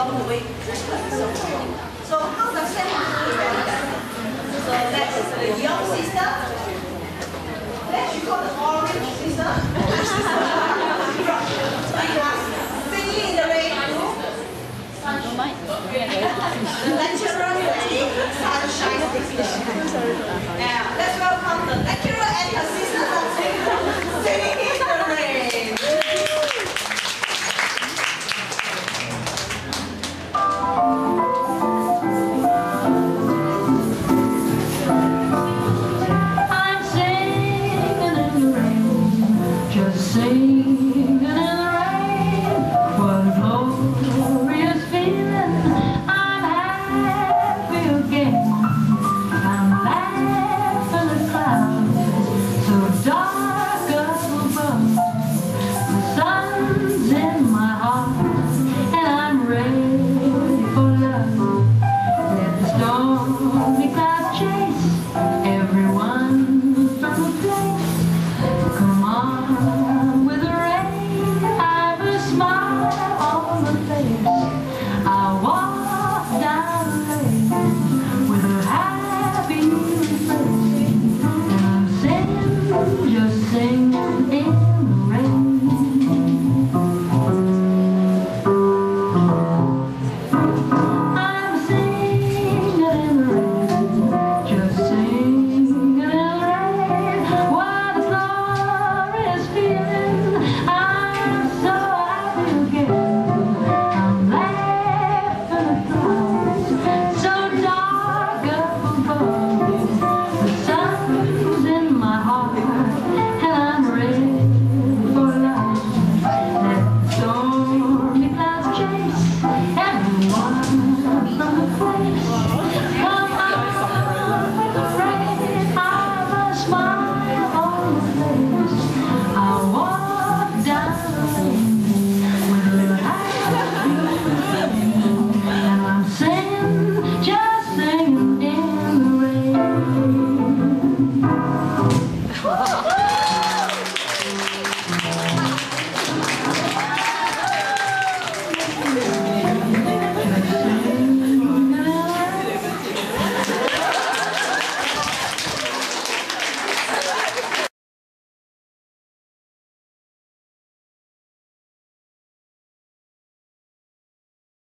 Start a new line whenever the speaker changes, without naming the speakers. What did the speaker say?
along the way. So how does that happen? So that's the young sister. Then she called the orange sister. Singing in the rain. The lecturer ready. Sunshine station. Now let's welcome the lecturer and her sister singing in the rain.
I'm singing in the rain, just singing in the rain. What a glorious feeling! I'm happy again. I'm laughing at clouds so dark up above. The sun's in my heart, and I'm ready for love. Let the stormy clouds chase everyone from the place. Come on with the rain, have a smile on the face.